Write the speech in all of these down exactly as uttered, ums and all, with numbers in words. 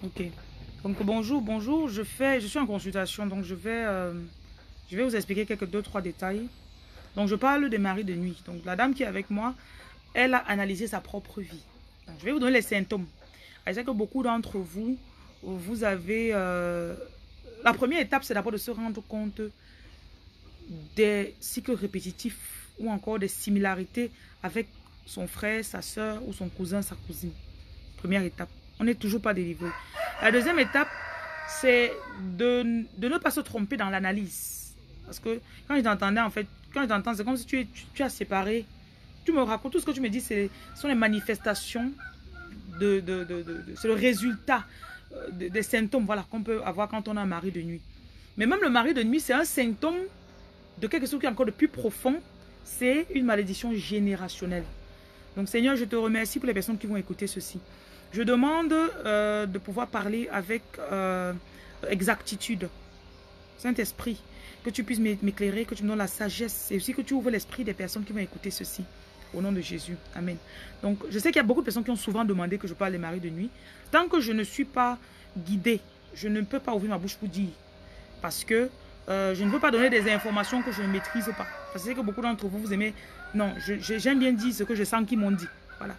Ok. Donc bonjour, bonjour. Je fais, je suis en consultation, donc je vais, euh, je vais vous expliquer quelques deux trois détails. Donc je parle des maris de nuit. Donc la dame qui est avec moi, elle a analysé sa propre vie. Donc, je vais vous donner les symptômes. Je sais que beaucoup d'entre vous, vous avez, euh, la première étape, c'est d'abord de se rendre compte des cycles répétitifs ou encore des similarités avec son frère, sa soeur ou son cousin, sa cousine. Première étape. On n'est toujours pas délivré. La deuxième étape, c'est de, de ne pas se tromper dans l'analyse. Parce que quand je t'entendais, en fait, quand je t'entends, c'est comme si tu, tu, tu as séparé. Tu me racontes, tout ce que tu me dis, ce sont les manifestations, de, de, de, de, de c'est le résultat de, des symptômes voilà, qu'on peut avoir quand on a un mari de nuit. Mais même le mari de nuit, c'est un symptôme de quelque chose qui est encore de plus profond. C'est une malédiction générationnelle. Donc Seigneur, je te remercie pour les personnes qui vont écouter ceci. Je demande euh, de pouvoir parler avec euh, exactitude. Saint-Esprit, que tu puisses m'éclairer, que tu me donnes la sagesse et aussi que tu ouvres l'esprit des personnes qui vont écouter ceci. Au nom de Jésus. Amen. Donc, je sais qu'il y a beaucoup de personnes qui ont souvent demandé que je parle des maris de nuit. Tant que je ne suis pas guidée, je ne peux pas ouvrir ma bouche pour dire. Parce que euh, je ne veux pas donner des informations que je ne maîtrise pas. Parce que, que beaucoup d'entre vous, vous aimez... Non, j'aime bien dire ce que je sens qu'ils m'ont dit. Voilà.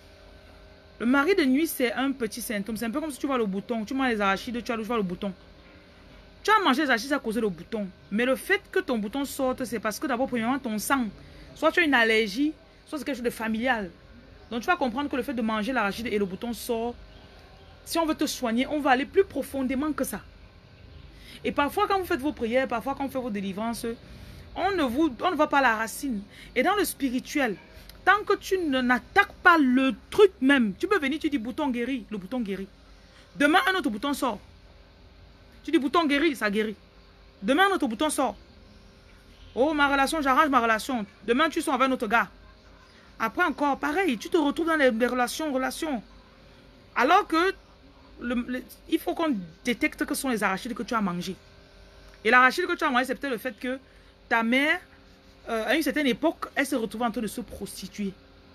Le mari de nuit, c'est un petit symptôme. C'est un peu comme si tu vois le bouton. Tu manges les arachides, tu as le bouton. Tu as mangé les arachides à cause du bouton. Mais le fait que ton bouton sorte, c'est parce que d'abord, premièrement, ton sang, soit tu as une allergie, soit c'est quelque chose de familial. Donc tu vas comprendre que le fait de manger l'arachide et le bouton sort, si on veut te soigner, on va aller plus profondément que ça. Et parfois quand vous faites vos prières, parfois quand vous faites vos délivrances, on ne, vous, on ne va pas à la racine. Et dans le spirituel, tant que tu n'attaques pas le truc même, tu peux venir, tu dis bouton guéri, le bouton guérit. Demain un autre bouton sort. Tu dis bouton guéri, ça guérit. Demain un autre bouton sort. Oh ma relation, j'arrange ma relation. Demain tu sors avec un autre gars. Après encore, pareil, tu te retrouves dans les, les relations, relations. Alors que, le, le, il faut qu'on détecte que ce sont les arachides que tu as mangés. Et l'arachide que tu as mangé, c'est peut-être le fait que ta mère, euh, à une certaine époque, elle se retrouvait en train de se prostituer.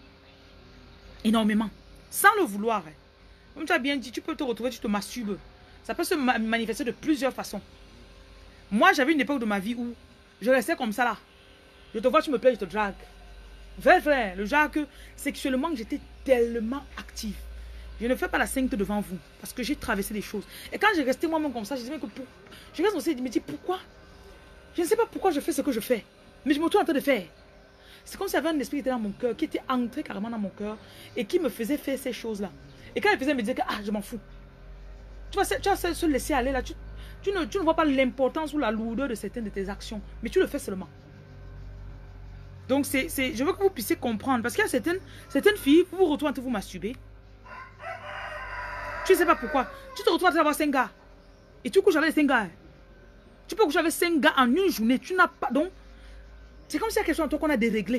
Énormément. Sans le vouloir. Comme tu as bien dit, tu peux te retrouver, tu te masturbes. Ça peut se ma manifester de plusieurs façons. Moi, j'avais une époque de ma vie où je restais comme ça là. Je te vois, tu me plais, je te drague. Vrai, vrai, le genre que sexuellement j'étais tellement active. Je ne fais pas la sainte devant vous parce que j'ai traversé des choses. Et quand j'ai resté moi-même comme ça, je disais que pour... je reste aussi et me dis pourquoi. Je ne sais pas pourquoi je fais ce que je fais, mais je me trouve en train de faire. C'est comme s'il y avait un esprit qui était dans mon cœur, qui était entré carrément dans mon cœur et qui me faisait faire ces choses-là. Et quand il faisait me dire que ah, je m'en fous. Tu vas, tu vas se laisser aller là. Tu, tu, ne, tu ne vois pas l'importance ou la lourdeur de certaines de tes actions, mais tu le fais seulement. Donc, c'est, c'est, je veux que vous puissiez comprendre. Parce qu'il y a certaines, certaines filles, vous vous retrouvez en train de vous masturber. Tu ne sais pas pourquoi. Tu te retrouves en train d'avoir cinq gars. Et tu couches avec les cinq gars. Tu peux coucher avec cinq gars en une journée. Tu n'as pas... Donc, c'est comme s'il y a quelque chose en toi qu'on a déréglé.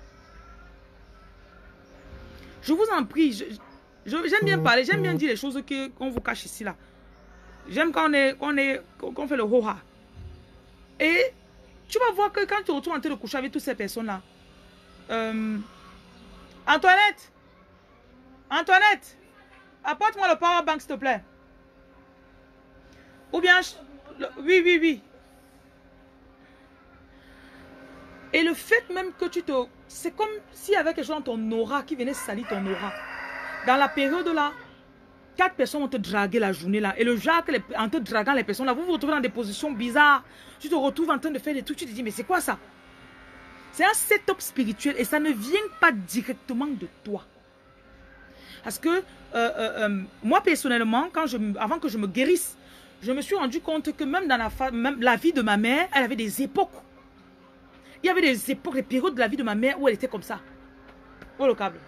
Je vous en prie. Je, je, j'aime bien parler. J'aime bien dire les choses qu'on vous cache ici, là. J'aime quand on, est, quand on, est, qu'on fait le ho-ha. Et... tu vas voir que quand tu te retrouves en train de coucher avec toutes ces personnes-là, euh, Antoinette, Antoinette, apporte-moi le power bank s'il te plaît. Ou bien, le, oui, oui, oui. Et le fait même que tu te... c'est comme s'il y avait quelque chose dans ton aura qui venait salir ton aura. Dans la période là, quatre personnes vont te draguer la journée là. Et le genre, en te draguant les personnes là, vous vous retrouvez dans des positions bizarres. Tu te retrouves en train de faire des trucs. Tu te dis, mais c'est quoi ça? C'est un setup spirituel et ça ne vient pas directement de toi. Parce que euh, euh, euh, moi personnellement, quand je, avant que je me guérisse, je me suis rendu compte que même dans la, même la vie de ma mère, elle avait des époques. Il y avait des époques, des périodes de la vie de ma mère où elle était comme ça. Oh le câble.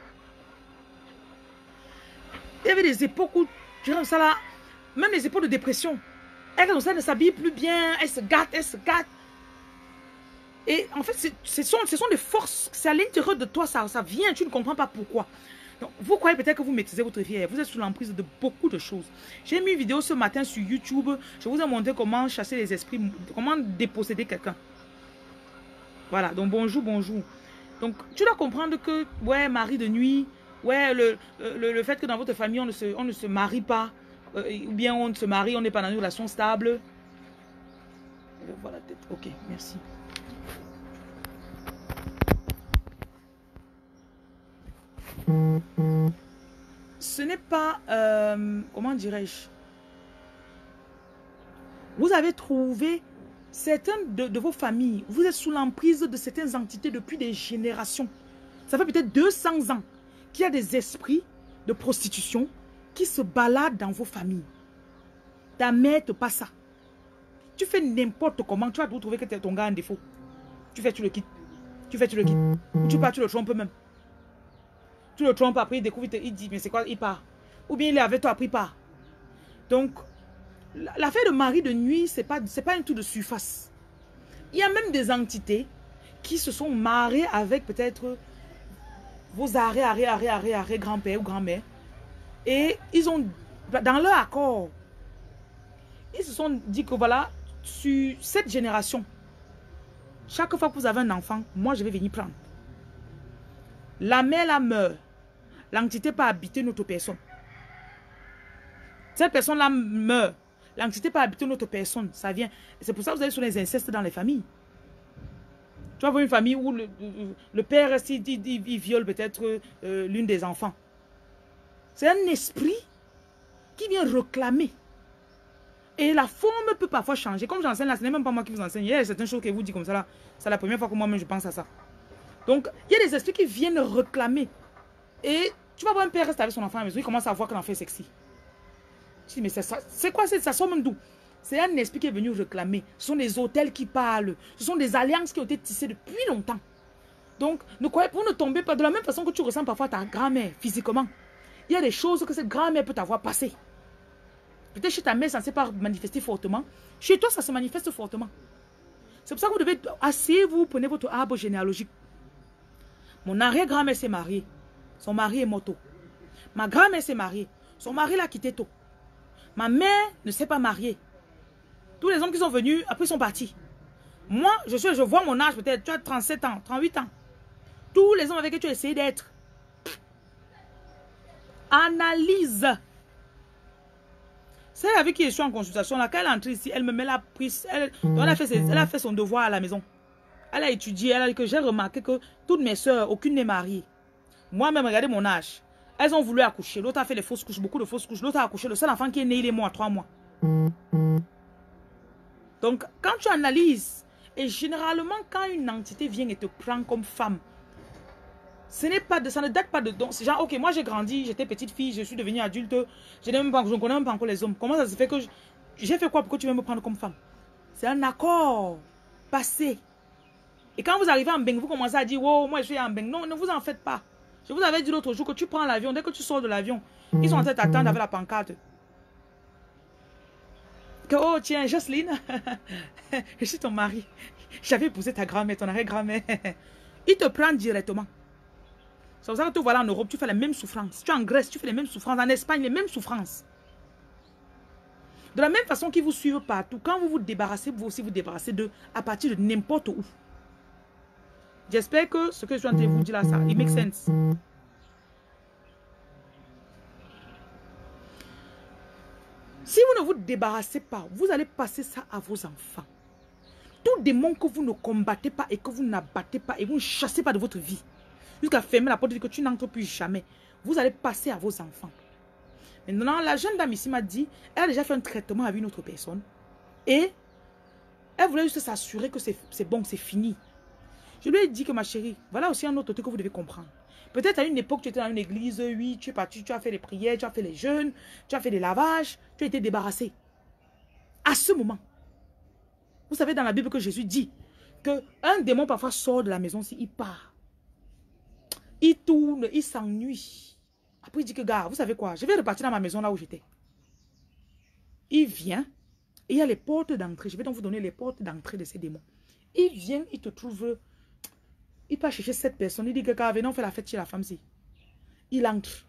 Il y avait des époques où, je dirais ça là, même les époques de dépression. Elle, comme ça, elle ne s'habille plus bien, elle se gâte, elle se gâte. Et en fait, ce sont, ce sont des forces, c'est à l'intérieur de toi, ça, ça vient, tu ne comprends pas pourquoi. Donc, vous croyez peut-être que vous maîtrisez votre vie, vous êtes sous l'emprise de beaucoup de choses. J'ai mis une vidéo ce matin sur YouTube, je vous ai montré comment chasser les esprits, comment déposséder quelqu'un. Voilà, donc bonjour, bonjour. Donc, tu dois comprendre que, ouais, mari de nuit, ouais, le, le, le fait que dans votre famille, on ne se, on ne se marie pas, euh, ou bien on se marie, on n'est pas dans une relation stable. Je vois la tête. Ok, merci. Ce n'est pas, euh, comment dirais-je, vous avez trouvé certains de, de vos familles, vous êtes sous l'emprise de certaines entités depuis des générations. Ça fait peut-être deux cents ans qu'il y a des esprits de prostitution qui se baladent dans vos familles. Ta mère te passe ça. Tu fais n'importe comment, tu vas trouver que ton gars a un défaut. Tu fais, tu le quittes. Tu fais, tu le quittes. Ou tu pars, tu le trompes même. Tu le trompes, après il découvre, il dit, mais c'est quoi, il part. Ou bien il est avec toi, après il part. Donc, l'affaire de mari de nuit, ce n'est pas, c'est pas un tout de surface. Il y a même des entités qui se sont mariées avec peut-être vos arrêts, arrêts, arrêts, arrêts, arrêts, grand-père ou grand-mère. Et ils ont, dans leur accord, ils se sont dit que voilà, sur cette génération, chaque fois que vous avez un enfant, moi je vais venir prendre. La mère la meurt. L'entité peut habiter notre personne. Cette personne-là meurt. L'entité peut habiter notre personne. Ça vient. C'est pour ça que vous avez sur les incestes dans les familles. Tu vas voir une famille où le, le, le père, il, il, il, il viole peut-être euh, l'une des enfants. C'est un esprit qui vient réclamer. Et la forme peut parfois changer. Comme j'enseigne là, ce n'est même pas moi qui vous enseigne. Il y a certaines choses que vous dites comme ça là. C'est la première fois que moi-même je pense à ça. Donc, il y a des esprits qui viennent réclamer. Et tu vas voir un père rester avec son enfant à la maison, il commence à voir que l'enfant est sexy. Je dis, mais c'est quoi, ça sort même d'où? C'est un esprit qui est venu réclamer. Ce sont des hôtels qui parlent. Ce sont des alliances qui ont été tissées depuis longtemps. Donc, ne croyez, vous ne tombez pas de la même façon que tu ressens parfois ta grand-mère physiquement. Il y a des choses que cette grand-mère peut t'avoir passées. Peut-être chez ta mère, ça ne s'est pas manifesté fortement. Chez toi, ça se manifeste fortement. C'est pour ça que vous devez, asseyez-vous, prenez votre arbre généalogique. Mon arrière-grand-mère s'est mariée. Son mari est mort tôt. Ma grand-mère s'est mariée. Son mari l'a quitté tôt. Ma mère ne s'est pas mariée. Tous les hommes qui sont venus, après, sont partis. Moi, je, suis, je vois mon âge, peut-être, tu as trente-sept ans, trente-huit ans. Tous les hommes avec qui tu as essayé d'être. Analyse. C'est avec qui je suis en consultation, là, quand elle entre ici, elle me met la prise. Elle, elle, a fait ses, elle a fait son devoir à la maison. Elle a étudié, elle a dit que j'ai remarqué que toutes mes soeurs, aucune n'est mariée. Moi-même, regardez mon âge. Elles ont voulu accoucher. L'autre a fait les fausses couches, beaucoup de fausses couches. L'autre a accouché. Le seul enfant qui est né, il est mort à trois mois. Donc, quand tu analyses, et généralement, quand une entité vient et te prend comme femme, ce n'est pas de, ça ne date pas de donc c'est genre, ok, moi j'ai grandi, j'étais petite fille, je suis devenue adulte, je, même pas, je ne connais même pas encore les hommes. Comment ça se fait que j'ai fait quoi pour que tu viennes me prendre comme femme? C'est un accord passé. Et quand vous arrivez en Beng, vous commencez à dire, oh, moi je suis en Beng. Non, ne vous en faites pas. Je vous avais dit l'autre jour que tu prends l'avion, dès que tu sors de l'avion, ils sont en train d'attendre avec la pancarte. Que, oh tiens, Jocelyne, je suis ton mari. J'avais épousé ta grand-mère, ton arrière-grand-mère. Ils te prennent directement. C'est pour ça que tu vois là en Europe, tu fais les mêmes souffrances. Tu es en Grèce, tu fais les mêmes souffrances. En Espagne, les mêmes souffrances. De la même façon qu'ils vous suivent partout, quand vous vous débarrassez, vous aussi vous débarrassez d'eux à partir de n'importe où. J'espère que ce que je suis en train de vous dire là, ça, it makes sense. Si vous ne vous débarrassez pas, vous allez passer ça à vos enfants. Tout démon que vous ne combattez pas et que vous n'abattez pas et vous ne chassez pas de votre vie, jusqu'à fermer la porte et dire que tu n'entres plus jamais, vous allez passer à vos enfants. Maintenant, la jeune dame ici m'a dit, elle a déjà fait un traitement avec une autre personne et elle voulait juste s'assurer que c'est bon, c'est fini. Je lui ai dit que ma chérie, voilà aussi un autre truc que vous devez comprendre. Peut-être à une époque, tu étais dans une église, oui, tu es parti, tu as fait les prières, tu as fait les jeûnes, tu as fait des lavages, tu as été débarrassé. À ce moment, vous savez dans la Bible que Jésus dit qu'un démon parfois sort de la maison s'il part. Il tourne, il s'ennuie. Après il dit que, gars, vous savez quoi, je vais repartir dans ma maison là où j'étais. Il vient, et il y a les portes d'entrée. Je vais donc vous donner les portes d'entrée de ces démons. Il vient, il te trouve... Il part chercher cette personne. Il dit que quand venons faire la fête chez la femme-ci. Il entre.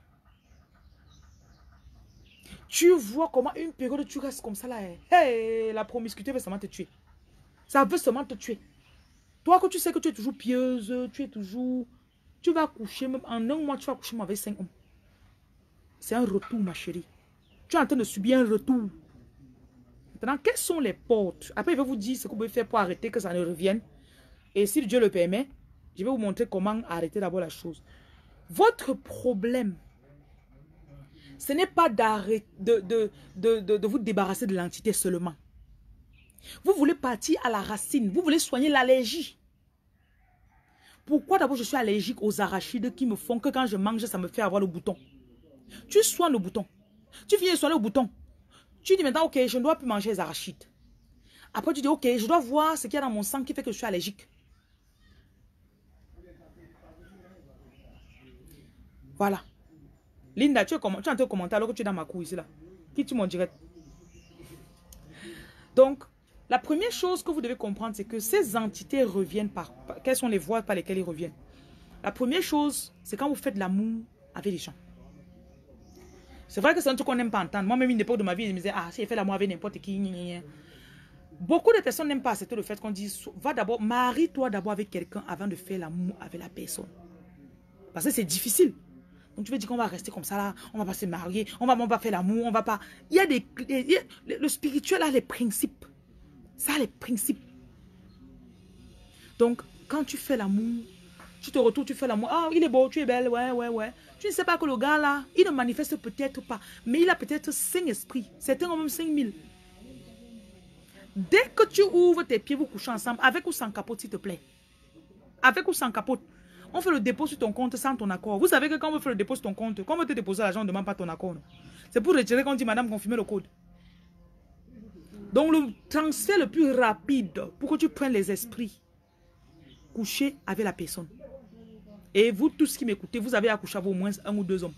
Tu vois comment une période tu restes comme ça là. Hey, la promiscuité veut seulement te tuer. Ça veut seulement te tuer. Toi que tu sais que tu es toujours pieuse, tu es toujours... Tu vas coucher, même en un mois, tu vas coucher avec cinq hommes. C'est un retour, ma chérie. tu es en train de subir un retour. Maintenant, quelles sont les portes? Après, il va vous dire ce que vous pouvez faire pour arrêter que ça ne revienne. Et si Dieu le permet, je vais vous montrer comment arrêter d'abord la chose. Votre problème, ce n'est pas d'arrêter de, de, de, de, de vous débarrasser de l'entité seulement. Vous voulez partir à la racine. Vous voulez soigner l'allergie. Pourquoi d'abord je suis allergique aux arachides qui me font que quand je mange, ça me fait avoir le bouton? Tu soignes le bouton. Tu viens soigner le bouton. Tu dis maintenant, ok, je ne dois plus manger les arachides. Après, tu dis, ok, je dois voir ce qu'il y a dans mon sang qui fait que je suis allergique. Voilà. Linda, tu es, comment, tu es en train de commenter alors que tu es dans ma cour ici là. Qui tu m'en dirais? Donc, la première chose que vous devez comprendre, c'est que ces entités reviennent par, par... Quelles sont les voies par lesquelles ils reviennent? La première chose, c'est quand vous faites l'amour avec les gens. C'est vrai que c'est un truc qu'on n'aime pas entendre. Moi-même, une époque de ma vie, je me disais, ah, si elle fait l'amour avec n'importe qui, gna, gna, gna. Beaucoup de personnes n'aiment pas accepter le fait qu'on dise, va d'abord, marie-toi d'abord avec quelqu'un avant de faire l'amour avec la personne. Parce que c'est difficile. Donc tu veux dire qu'on va rester comme ça là, on va pas se marier, on va, on va faire l'amour, on va pas... Il y a des... Il y a, le spirituel a les principes. Ça a les principes. Donc, quand tu fais l'amour, tu te retrouves, tu fais l'amour. Ah, il est beau, tu es belle, ouais, ouais, ouais. Tu ne sais pas que le gars là, il ne manifeste peut-être pas, mais il a peut-être cinq esprits. Certains ont même cinq mille. Dès que tu ouvres tes pieds, vous couchez ensemble, avec ou sans capote, s'il te plaît. Avec ou sans capote. On fait le dépôt sur ton compte sans ton accord. Vous savez que quand on fait le dépôt sur ton compte, quand on te dépose l'argent, on ne demande pas ton accord. C'est pour retirer quand on dit, madame, confirmez le code. Donc, le transfert le plus rapide pour que tu prennes les esprits, coucher avec la personne. Et vous, tous qui m'écoutez, vous avez accouché avec au moins un ou deux hommes.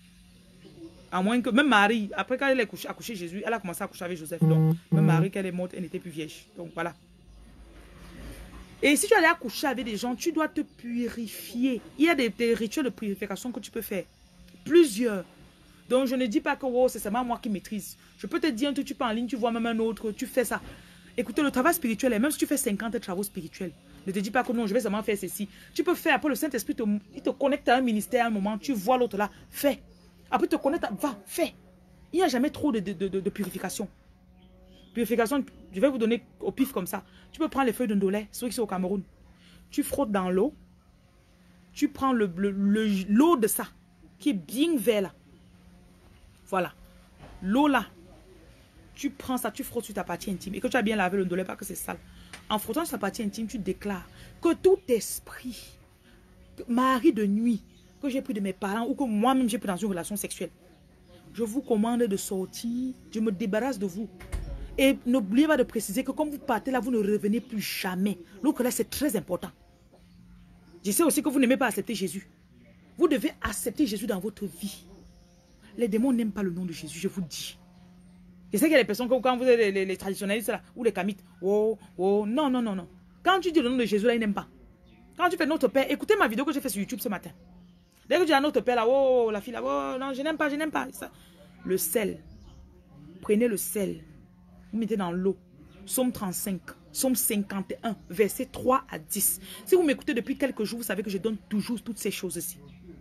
À moins que, même Marie, après quand elle a accouché, accouché Jésus, elle a commencé à accoucher avec Joseph. Donc, même Marie, quand elle est morte, elle n'était plus vierge. Donc, voilà. Et si tu allais accoucher avec des gens, tu dois te purifier. Il y a des, des rituels de purification que tu peux faire. Plusieurs. Donc, je ne dis pas que oh, c'est seulement moi qui maîtrise. Je peux te dire un truc, tu peux en ligne, tu vois même un autre, tu fais ça. Écoutez, le travail spirituel, même si tu fais cinquante travaux spirituels, ne te dis pas que non, je vais seulement faire ceci. Tu peux faire, après le Saint-Esprit, te, il te connecte à un ministère à un moment, tu vois l'autre là, fais. Après, te connecte à, va, fais. Il n'y a jamais trop de, de, de, de purification. Purification, je vais vous donner au pif comme ça. Tu peux prendre les feuilles de ndolé, ceux qui sont au Cameroun. Tu frottes dans l'eau. Tu prends le, le, le, l'eau de ça, qui est bien vert là. Voilà. L'eau là. Tu prends ça, tu frottes sur ta partie intime. Et que tu as bien lavé le ndolé, pas que c'est sale. En frottant sur ta partie intime, tu déclares que tout esprit, mari de nuit, que j'ai pris de mes parents ou que moi-même j'ai pris dans une relation sexuelle, je vous commande de sortir, je me débarrasse de vous. Et n'oubliez pas de préciser que comme vous partez là, vous ne revenez plus jamais. Donc là, c'est très important. Je sais aussi que vous n'aimez pas accepter Jésus. Vous devez accepter Jésus dans votre vie. Les démons n'aiment pas le nom de Jésus, je vous dis. Je sais qu'il y a des personnes comme quand vous êtes les, les, les traditionnalistes là, ou les kamites. Oh, oh, non, non, non, non. Quand tu dis le nom de Jésus là, ils n'aiment pas. Quand tu fais notre Père, écoutez ma vidéo que j'ai fait sur YouTube ce matin. Dès que tu dis à notre Père là, oh, la fille là, oh, non, je n'aime pas, je n'aime pas. Ça. Le sel. Prenez le sel. Vous mettez dans l'eau. Psaume trente-cinq, Psaume cinquante et un, versets trois à dix. Si vous m'écoutez depuis quelques jours, vous savez que je donne toujours toutes ces choses-ci.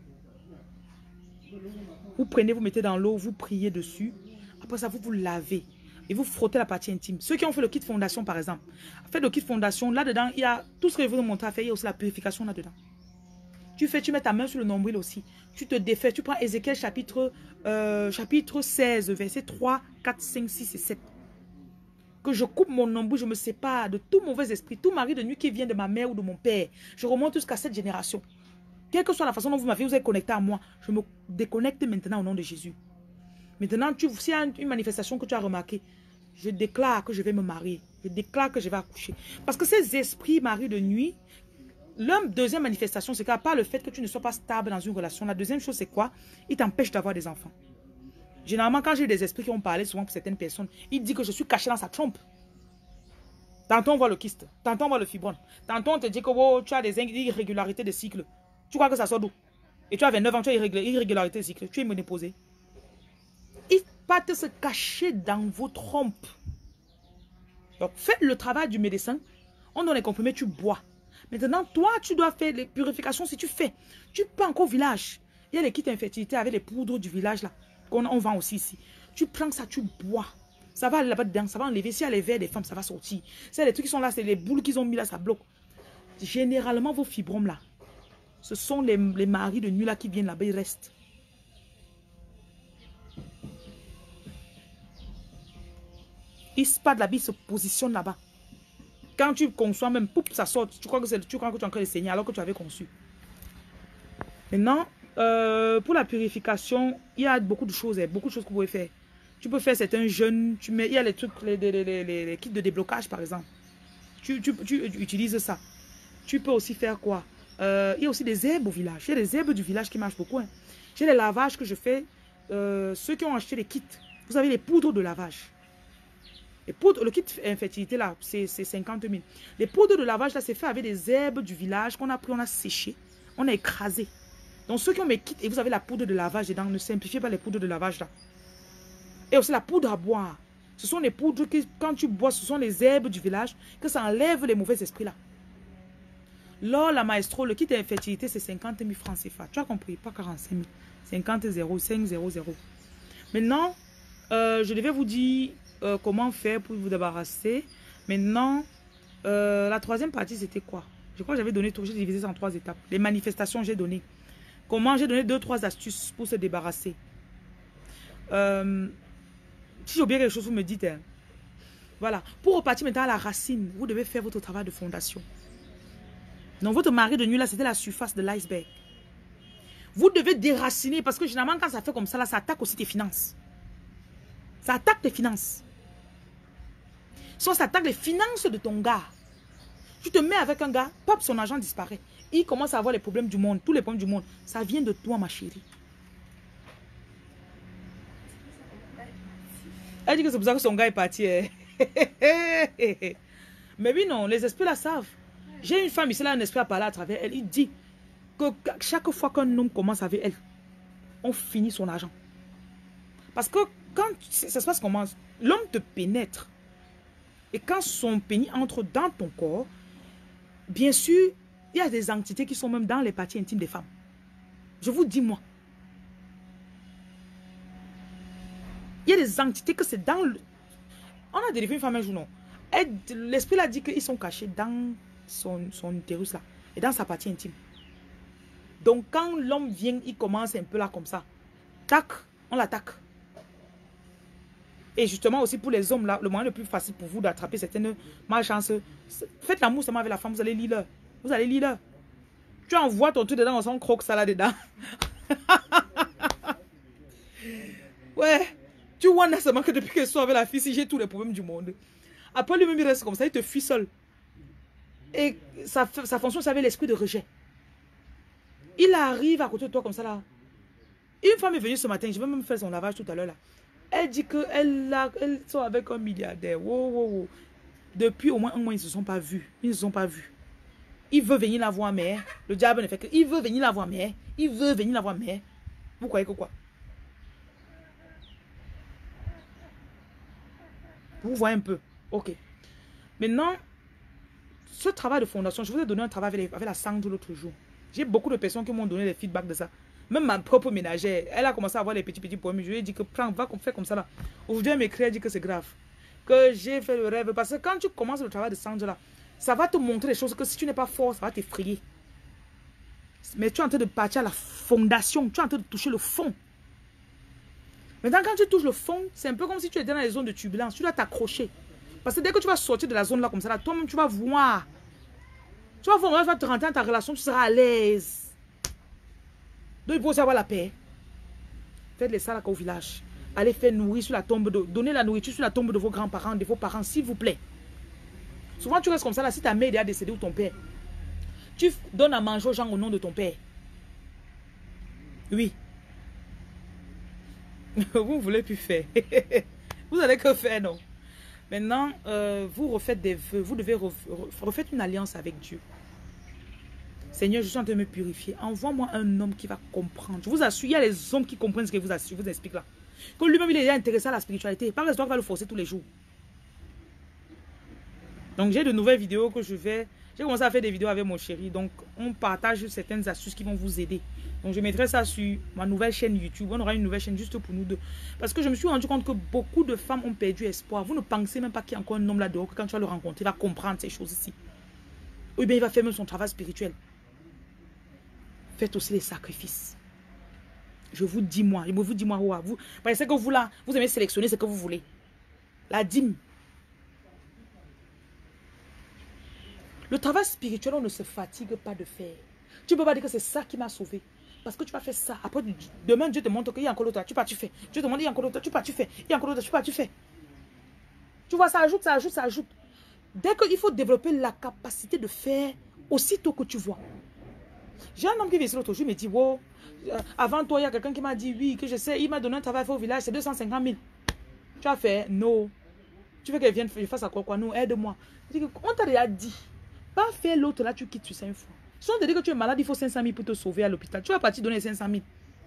Vous prenez, vous mettez dans l'eau, vous priez dessus. Après ça, vous vous lavez et vous frottez la partie intime. Ceux qui ont fait le kit fondation, par exemple, faites le kit fondation. Là-dedans, il y a tout ce que je vais vous montrer à faire. Il y a aussi la purification là-dedans. Tu fais, tu mets ta main sur le nombril aussi. Tu te défais. Tu prends Ézéchiel chapitre, euh, chapitre seize, versets trois, quatre, cinq, six et sept. Que je coupe mon nombril, je me sépare de tout mauvais esprit, tout mari de nuit qui vient de ma mère ou de mon père. Je remonte jusqu'à cette génération. Quelle que soit la façon dont vous m'avez, vous êtes connecté à moi, je me déconnecte maintenant au nom de Jésus. Maintenant, s'il y a une manifestation que tu as remarquée, je déclare que je vais me marier. Je déclare que je vais accoucher. Parce que ces esprits mari de nuit, leur deuxième manifestation, c'est qu'à part le fait que tu ne sois pas stable dans une relation, la deuxième chose, c'est quoi? Ils t'empêchent d'avoir des enfants. Généralement, quand j'ai des esprits qui ont parlé souvent pour certaines personnes, ils disent que je suis caché dans sa trompe. Tantôt on voit le kyste, tantôt on voit le fibrome. Tantôt on te dit que oh, tu as des irrégularités de cycle. Tu crois que ça sort d'où? Et tu as vingt-neuf ans, tu as irrégularité de cycle. Tu es ménopausé. Ils partent se cacher dans vos trompes. Donc faites le travail du médecin. On donne les comprimés, tu bois. Maintenant, toi, tu dois faire les purifications si tu fais. Tu peux encore au village. Il y a les kits infertilité avec les poudres du village là. Qu'on on vend aussi ici. Tu prends ça, tu bois. Ça va aller là-bas dedans, ça va enlever. S'il y a les verres des femmes, ça va sortir. C'est les trucs qui sont là, c'est les boules qu'ils ont mis là, ça bloque. Généralement, vos fibromes là, ce sont les, les maris de nuit là qui viennent là-bas, ils restent. Ils se partent là-bas, ils se positionnent là-bas. Quand tu conçois même, poup, ça sort. Tu crois que, tu crois que tu es en train de saigner alors que tu avais conçu. Maintenant, euh, pour la purification, il y a beaucoup de choses, beaucoup de choses que vous pouvez faire. Tu peux faire certains jeûnes, tu mets, il y a les trucs, les, les, les, les, les kits de déblocage par exemple. Tu, tu, tu, tu utilises ça. Tu peux aussi faire quoi? euh, Il y a aussi des herbes au village. Il y a des herbes du village qui marchent beaucoup. Hein. J'ai les lavages que je fais. Euh, ceux qui ont acheté les kits, vous avez les poudres de lavage. Les poudres, le kit infertilité là, c'est cinquante mille. Les poudres de lavage là, c'est fait avec des herbes du village qu'on a pris, on a séché, on a écrasé. Donc ceux qui ont mes kits et vous avez la poudre de lavage dedans, ne simplifiez pas les poudres de lavage là. Et aussi la poudre à boire. Ce sont les poudres que quand tu bois, ce sont les herbes du village, que ça enlève les mauvais esprits là. Lors la maestro, le kit infertilité c'est cinquante mille francs C F A. Tu as compris? Pas quarante-cinq mille. cinquante zéro cinq zéro zéro. Maintenant, euh, je devais vous dire euh, comment faire pour vous débarrasser. Maintenant, euh, la troisième partie c'était quoi? Je crois que j'avais donné tout, j'ai divisé ça en trois étapes. Les manifestations j'ai donné. Comment j'ai donné deux, trois astuces pour se débarrasser. Euh, si j'ai oublié quelque chose, vous me dites. Hein. Voilà. Pour repartir maintenant à la racine, vous devez faire votre travail de fondation. Donc votre mari de nuit là, c'était la surface de l'iceberg. Vous devez déraciner parce que généralement quand ça fait comme ça là, ça attaque aussi tes finances. Ça attaque tes finances. Soit ça attaque les finances de ton gars. Tu te mets avec un gars, pop, son argent disparaît. Il commence à avoir les problèmes du monde, tous les problèmes du monde. Ça vient de toi, ma chérie. Elle dit que c'est pour ça que son gars est parti. Hein. Mais oui, non, les esprits la savent. J'ai une femme ici, là, un esprit à parler à travers elle. Il dit que chaque fois qu'un homme commence avec elle, on finit son argent. Parce que quand ça se passe comment, l'homme te pénètre. Et quand son pénis entre dans ton corps, bien sûr, il y a des entités qui sont même dans les parties intimes des femmes. Je vous dis, moi. Il y a des entités que c'est dans le... On a dérivé une femme un jour, non. L'esprit l'a dit qu'ils sont cachés dans son, son utérus là. Et dans sa partie intime. Donc quand l'homme vient, il commence un peu là comme ça. Tac, on l'attaque. Et justement aussi pour les hommes là, le moyen le plus facile pour vous d'attraper certaines malchances, faites l'amour seulement avec la femme, vous allez lire leur. Vous allez lire leur. Tu envoies ton truc dedans, on s'en croque ça là dedans. Ouais. Tu vois seulement que depuis qu'elle soit avec la fille, si j'ai tous les problèmes du monde. Après lui-même il reste comme ça, il te fuit seul. Et sa, sa fonction c'est avec l'esprit de rejet. Il arrive à côté de toi comme ça là. Une femme est venue ce matin, je vais même faire son lavage tout à l'heure là. Elle dit qu'elle elle sort avec un milliardaire. Wow, wow, wow. Depuis au moins un mois, ils ne se sont pas vus. Ils ne se sont pas vus. Il veut venir la voir, mais le diable ne fait que. Il veut venir la voir, mais il veut venir la voir, mais vous croyez que quoi? Vous voyez un peu. Ok. Maintenant, ce travail de fondation, je vous ai donné un travail avec, les, avec la Sandre l'autre jour. J'ai beaucoup de personnes qui m'ont donné des feedbacks de ça. Même ma propre ménagère, elle a commencé à avoir les petits petits problèmes. Je lui ai dit que prends, va faire comme ça là. Aujourd'hui, elle m'écrit, elle dit que c'est grave. Que j'ai fait le rêve. Parce que quand tu commences le travail de Sandra là, ça va te montrer des choses que si tu n'es pas fort, ça va t'effrayer. Mais tu es en train de partir à la fondation. Tu es en train de toucher le fond. Maintenant, quand tu touches le fond, c'est un peu comme si tu étais dans les zones de turbulence. Tu dois t'accrocher. Parce que dès que tu vas sortir de la zone là comme ça, là, toi-même, tu vas voir. Tu vas voir, tu vas te rentrer dans ta relation, tu seras à l'aise. Donc il faut aussi avoir la paix. Faites les salades au village. Allez faire nourrir sur la tombe de... Donnez la nourriture sur la tombe de vos grands-parents, de vos parents, s'il vous plaît. Souvent tu restes comme ça là, si ta mère est décédée ou ton père. Tu donnes à manger aux gens au nom de ton père. Oui. Vous ne voulez plus faire. Vous allez que faire, non? Maintenant, euh, vous refaites des vœux. Vous devez ref... refaire une alliance avec Dieu. Seigneur, je suis en train de me purifier. Envoie-moi un homme qui va comprendre. Je vous assure, il y a les hommes qui comprennent ce que je vous, assure, je vous explique là. Que lui-même, il est intéressé à la spiritualité. Pas que va le forcer tous les jours. Donc, j'ai de nouvelles vidéos que je vais J'ai commencé à faire des vidéos avec mon chéri. Donc, on partage certaines astuces qui vont vous aider. Donc, je mettrai ça sur ma nouvelle chaîne YouTube. On aura une nouvelle chaîne juste pour nous deux. Parce que je me suis rendu compte que beaucoup de femmes ont perdu espoir. Vous ne pensez même pas qu'il y a encore un homme là-dehors que quand tu vas le rencontrer, il va comprendre ces choses-ci. Ou bien il va faire même son travail spirituel. Faites aussi les sacrifices. Je vous dis moi, je vous dis moi, vous, parce que vous là, vous aimez sélectionner ce que vous voulez. La dîme. Le travail spirituel, on ne se fatigue pas de faire. Tu ne peux pas dire que c'est ça qui m'a sauvé. Parce que tu vas faire ça. Après, demain, Dieu te montre qu'il y a encore l'autre. Tu pars, tu fais. Dieu te montre qu'il y a encore l'autre. Tu pars, tu fais. Il y a encore l'autre. Tu pars, tu fais. Tu vois, ça ajoute, ça ajoute, ça ajoute. Dès qu'il faut développer la capacité de faire, aussitôt que tu vois. J'ai un homme qui vient ici l'autre jour, il me dit, wow, euh, avant toi, il y a quelqu'un qui m'a dit, oui, que je sais, il m'a donné un travail au village, c'est deux cent cinquante mille. Tu as fait, non. Tu veux qu'elle vienne, je fasse à quoi, quoi, non, aide-moi. On t'a déjà dit, pas faire l'autre là, tu quittes sur cinq fois. Si on te dit que tu es malade, il faut cinq cent mille pour te sauver à l'hôpital. Tu vas partir donner cinq cent mille.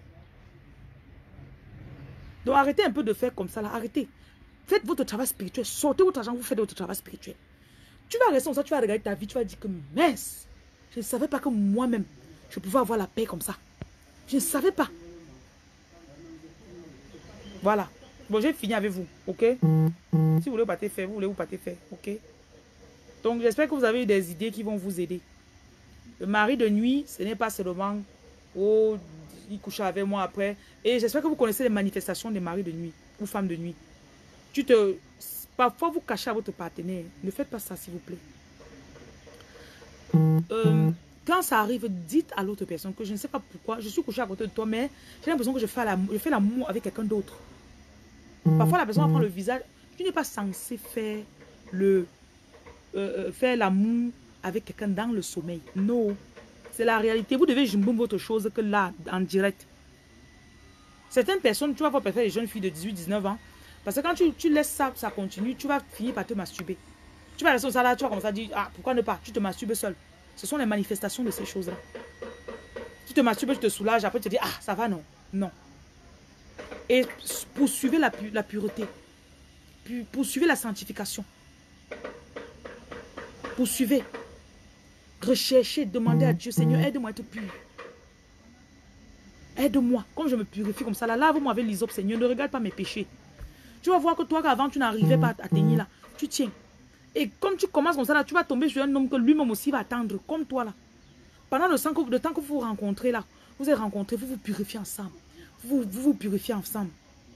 Donc arrêtez un peu de faire comme ça là, arrêtez. Faites votre travail spirituel, sortez votre argent, vous faites votre travail spirituel. Tu vas rester comme ça, tu vas regarder ta vie, tu vas dire que mince, je ne savais pas que moi-même, je pouvais avoir la paix comme ça. Je ne savais pas. Voilà. Bon, j'ai fini avec vous, ok? Si vous voulez vous partez faire, vous voulez vous partez faire, ok? Donc, j'espère que vous avez eu des idées qui vont vous aider. Le mari de nuit, ce n'est pas seulement, oh, il couche avec moi après. Et j'espère que vous connaissez les manifestations des maris de nuit ou femmes de nuit. Tu te... Parfois, vous cachez à votre partenaire. Ne faites pas ça, s'il vous plaît. Euh, quand ça arrive, dites à l'autre personne que je ne sais pas pourquoi, je suis couché à côté de toi, mais j'ai l'impression que je fais l'amour avec quelqu'un d'autre. Parfois, la personne prend le visage. Tu n'es pas censé faire le euh, faire l'amour avec quelqu'un dans le sommeil. Non. C'est la réalité. Vous devez jumbo votre chose que là, en direct. Certaines personnes, tu vas voir préférer les jeunes filles de dix-huit dix-neuf ans. Parce que quand tu, tu laisses ça, ça continue, tu vas finir par te masturber. Tu vas rester au là, tu vas commencer à dire, ah, pourquoi ne pas? Tu te masturbes seul. Ce sont les manifestations de ces choses-là. Tu te masturbes, tu te soulages, après tu te dis, ah, ça va, non. Non. Et poursuivez la, pu la pureté. Poursuivez la sanctification. Poursuivez. Recherchez, demandez à Dieu, Seigneur, aide-moi à être pur. Aide-moi. Comme je me purifie comme ça, là, lave-moi avec l'hysope, Seigneur, ne regarde pas mes péchés. Tu vas voir que toi, avant, tu n'arrivais pas à atteindre là. Tu tiens. Et comme tu commences comme ça, là, tu vas tomber sur un homme que lui-même aussi va attendre, comme toi, là. Pendant le temps que, le temps que vous vous rencontrez, là, vous êtes rencontrés, vous vous purifiez ensemble. Vous vous, vous purifiez ensemble.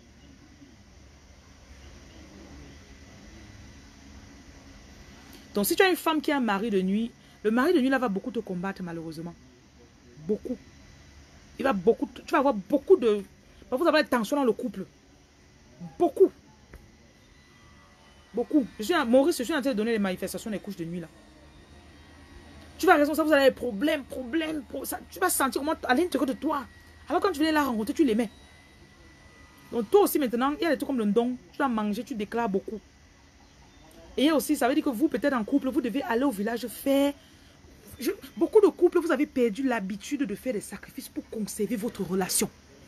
Donc, si tu as une femme qui a un mari de nuit, le mari de nuit, là, va beaucoup te combattre, malheureusement. Beaucoup. Il va beaucoup, tu vas avoir beaucoup de... Vous avez des tensions dans le couple. Beaucoup. Beaucoup. Je suis, Maurice, je suis en train de donner les manifestations des couches de nuit, là. Tu vas raison, ça, vous avez des problèmes, problèmes, problèmes ça, tu vas sentir comment à l'intérieur de toi. Alors, quand tu viens la rencontrer, tu les mets. Donc, toi aussi, maintenant, il y a des trucs comme le don. Tu dois manger, tu déclares beaucoup. Et aussi, ça veut dire que vous, peut-être en couple, vous devez aller au village faire... Je, beaucoup de couples, vous avez perdu l'habitude de faire des sacrifices pour conserver votre relation.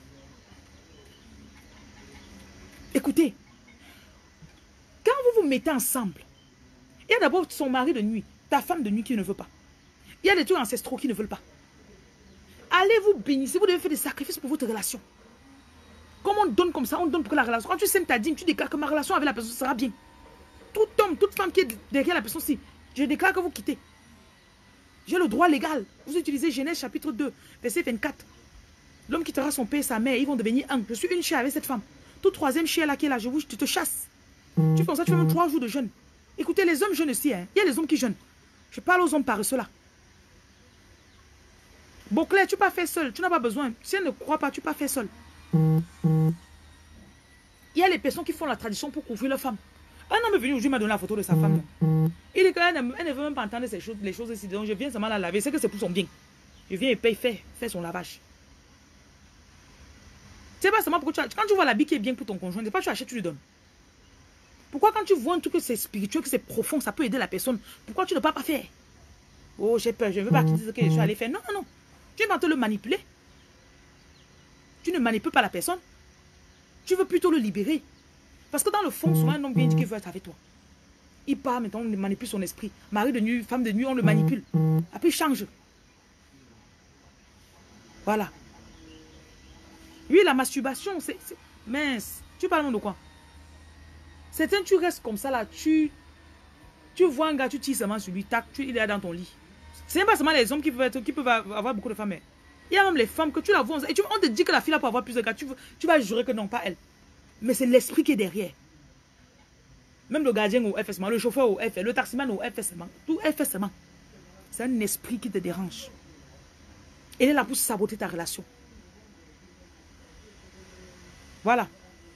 Écoutez, quand vous vous mettez ensemble, il y a d'abord son mari de nuit, ta femme de nuit qui ne veut pas. Il y a des trucs ancestraux qui ne veulent pas. Allez vous bénir, vous devez faire des sacrifices pour votre relation. Comme on donne comme ça, on donne pour que la relation... Quand tu sèmes ta dîme, tu déclares que ma relation avec la personne sera bien. Tout homme, toute femme qui est derrière la personne, si je déclare que vous quittez. J'ai le droit légal. Vous utilisez Genèse chapitre deux, verset vingt-quatre. L'homme quittera son père et sa mère, ils vont devenir un. Je suis une chair avec cette femme. Tout troisième chair là qui est là, je vous, tu te chasses. Tu fais ça, tu fais même trois jours de jeûne. Écoutez, les hommes jeûnent aussi. Hein. Il y a les hommes qui jeûnent. Je parle aux hommes paresseux là. Beauclerc, tu ne peux pas faire seul. Tu n'as pas besoin. Si elle ne croit pas, tu ne peux pas faire seul. Il y a les personnes qui font la tradition pour couvrir leur femme. Un homme est venu aujourd'hui, m'a donné la photo de sa femme. Il dit qu'elle ne, elle ne veut même pas entendre ces choses, les choses ici. Donc je viens seulement la laver. C'est que c'est pour son bien. Je viens et paye, fait, fait son lavage. C'est pas seulement pourquoi tu as, quand tu vois l'habit qui est bien pour ton conjoint, c'est pas tu achètes, tu lui donnes. Pourquoi quand tu vois un truc que c'est spirituel, que c'est profond, ça peut aider la personne, pourquoi tu ne peux pas faire? Oh, j'ai peur, je ne veux pas qu'ils disent que je suis allé faire. Non, non, non. Tu vas te le manipuler. Tu ne manipules pas la personne. Tu veux plutôt le libérer. Parce que dans le fond, souvent un homme vient dire qu'il veut être avec toi. Il part, maintenant on manipule son esprit. Mari de nuit, femme de nuit, on le manipule. Après il change. Voilà. Oui, la masturbation, c'est... Mince. Tu parles de quoi? Certains, tu restes comme ça là, tu... Tu vois un gars, tu tires seulement sur lui, tac, tu, il est là dans ton lit. C'est pas seulement les hommes qui peuvent, être, qui peuvent avoir beaucoup de femmes. Mais il y a même les femmes que tu la vois. Et tu, on te dit que la fille là pour avoir plus de gars, tu, tu vas jurer que non, pas elle. Mais c'est l'esprit qui est derrière. Même le gardien au F S M, le chauffeur au F S, le taximan au F S M, tout F S M. C'est un esprit qui te dérange. Il est là pour saboter ta relation. Voilà.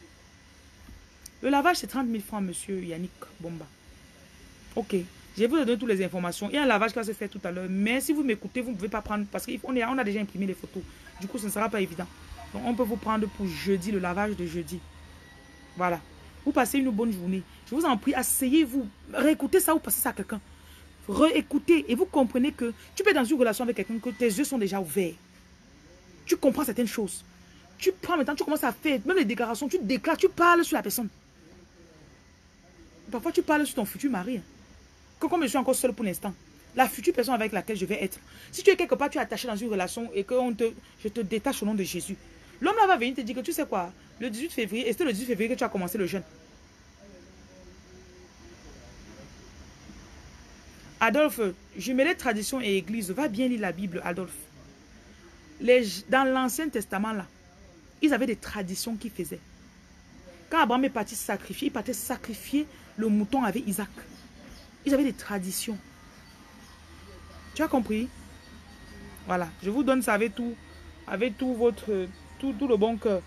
Le lavage, c'est trente mille francs, monsieur Yannick Bomba. Ok. Je vais vous donner toutes les informations. Il y a un lavage qui va se faire tout à l'heure. Mais si vous m'écoutez, vous ne pouvez pas prendre. Parce qu'on on a déjà imprimé les photos. Du coup, ce ne sera pas évident. Donc, on peut vous prendre pour jeudi, le lavage de jeudi. Voilà. Vous passez une bonne journée. Je vous en prie, asseyez-vous. Réécoutez ça ou passez ça à quelqu'un. Réécoutez. Et vous comprenez que tu peux être dans une relation avec quelqu'un que tes yeux sont déjà ouverts. Tu comprends certaines choses. Tu prends maintenant, tu commences à faire, même les déclarations, tu déclares, tu parles sur la personne. Parfois, tu parles sur ton futur mari. Hein. Que comme je suis encore seule pour l'instant, la future personne avec laquelle je vais être. Si tu es quelque part, tu es attaché dans une relation et que on te, je te détache au nom de Jésus. L'homme là va venir te dire que tu sais quoi, le dix-huit février, et c'est le dix-huit février que tu as commencé le jeûne. Adolphe, jumeler tradition et église, va bien lire la Bible, Adolphe. Les, dans l'Ancien Testament là, ils avaient des traditions qu'ils faisaient. Quand Abraham est parti sacrifier, il partait sacrifier le mouton avec Isaac. Ils avaient des traditions. Tu as compris? Voilà. Je vous donne ça avec tout, avec tout votre, tout, tout le bon cœur.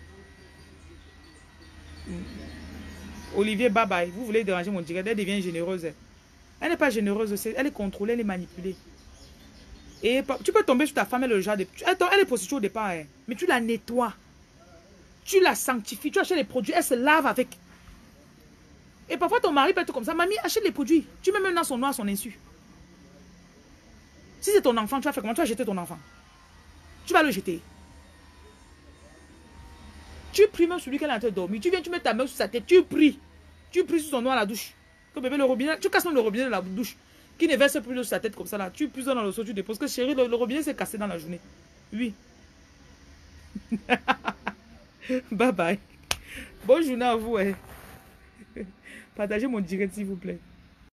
Olivier, bye bye. Vous voulez déranger mon direct, elle devient généreuse. Elle n'est pas généreuse, elle est contrôlée, elle est manipulée. Et tu peux tomber sur ta femme, elle est le genre de... Elle, elle est prostituée au départ, hein, mais tu la nettoies. Tu la sanctifies, tu achètes les produits, elle se lave avec. Et parfois ton mari peut être comme ça. Mamie, achète les produits. Tu mets même dans son noir son insu. Si c'est ton enfant, tu vas faire comment? Tu vas jeter ton enfant. Tu vas le jeter. Tu pries même sur lui qu'elle est en train de dormir. Tu viens, tu mets ta main sur sa tête, tu pries. Tu pries sur son noir à la douche. Que bébé, le robinet, tu casses même le robinet de la douche. Qui ne verse plus sur sa tête comme ça là. Tu puises dans le seau, tu déposes. Que chérie, le, le robinet s'est cassé dans la journée. Oui. Bye bye. Bonne journée à vous. Hein. Partagez mon direct s'il vous plaît.